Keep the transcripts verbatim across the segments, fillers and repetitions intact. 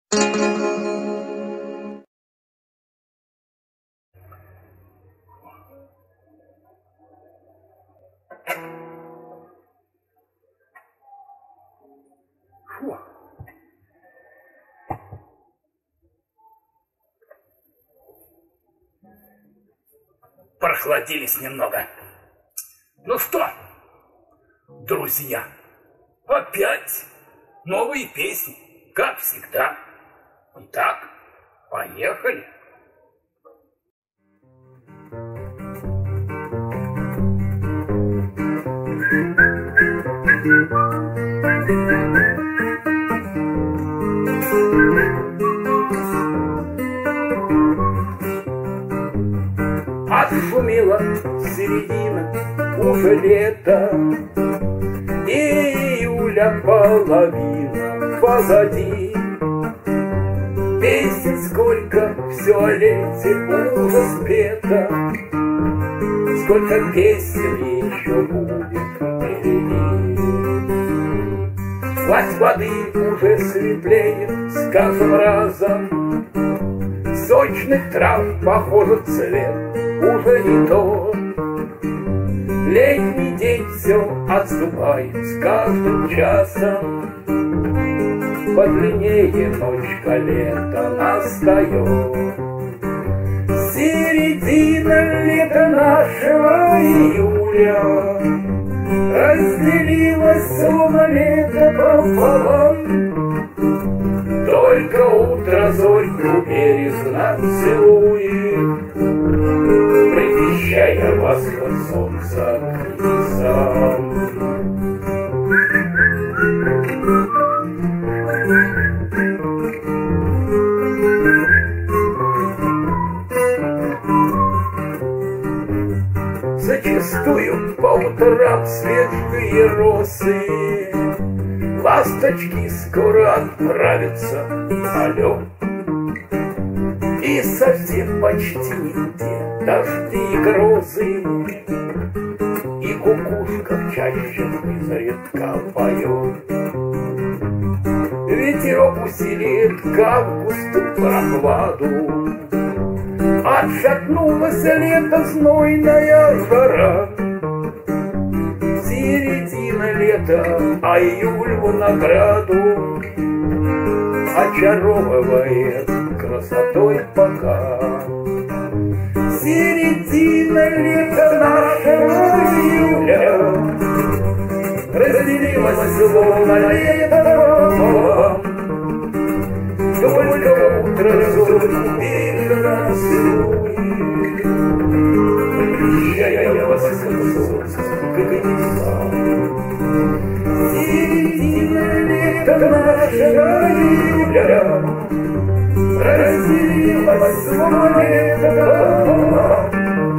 Фу. Прохладились немного. Ну что, друзья, опять новые песни, как всегда. Итак, поехали. Отшумела середина, уже лето, и июля половина позади. Песен сколько, все о лете уже спето, сколько песен еще будет впереди. Гладь воды уже светлеет с каждым разом, сочных трав похоже цвет уже не тот. Летний день все отступает с каждым часом, подлиннее ночка лета настает. Середина лета нашего июля разделилась словно лето пополам. Только утро зорьку бережно целует, предвещая восход солнца к небесам. Зачастую по утрам свежие росы, ласточки скоро отправятся на лед. И совсем почти нигде дожди и грозы, и кукушка в чаще изредка поет. Ветерок усилит к августу прохладу, отшатнулась лето знойная жара. Середина лета, а июль в награду очаровывает красотой пока. Середина лета нашего июля разделилась словно лето пополам. Только утро зорьку бережно целует, предвещая восход солнца к небесам. Середина лета нашего июля разделилась словно лето пополам.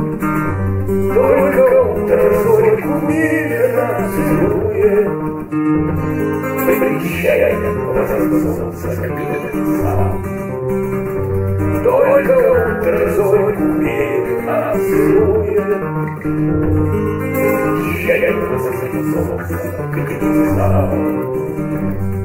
Только утро зорьку бережно целует, предвещая восход солнца к небесам. Только утро зорьку бережно целует, предвещая восход солнца к небесам.